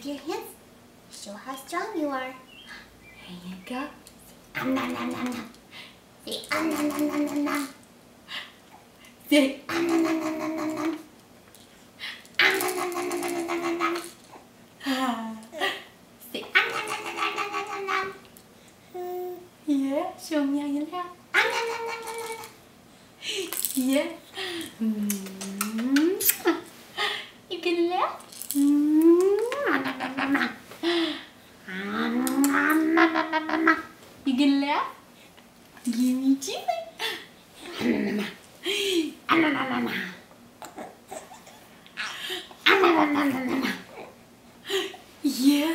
your hands. Show how strong you are. Here you go. Nom nom nom nom nom. Say nom nom nom nom nom. Say Nom nom nom nom nom nom. Nom nom nom nom nom nom nom. say Nom nom nom nom nom nom nom. yeah. Show me how you laugh. Nom nom nom nom nom nom. Yeah. You can laugh. You can laugh. Give me cheese. Yeah.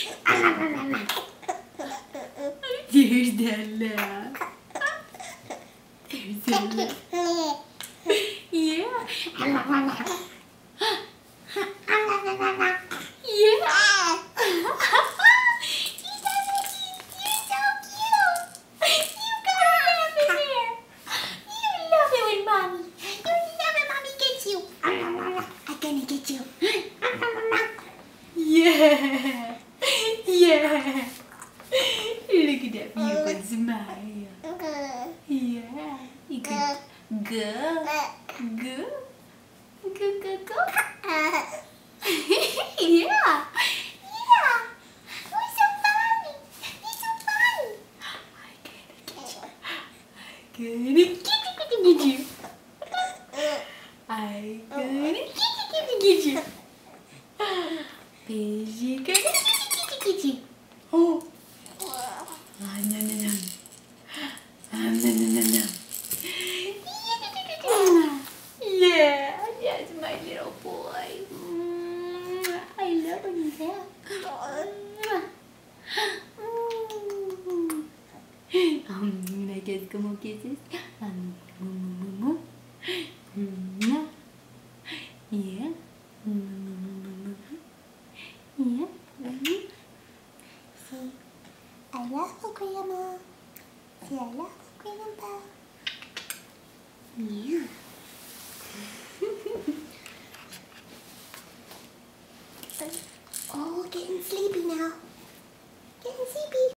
There's that laugh. There's that laugh. Yeah. Yeah. Yeah. Yeah. Look at that beautiful smile. Yeah. You can go. Go. Go, go, go. Yeah. Yeah. Who's so funny? He's so funny. I'm gonna get you. I'm gonna get you. Fishy gonna get you. Oh. Ah, no, no, no. Ah, no, no, no, no. Yeah, that's my little boy. I love when you laugh. I guess come on, kisses. Yeah. Yeah. Say, I love you, Grandma. Say, I love you, Grandpa. Yeah. Oh, getting sleepy now. Getting sleepy.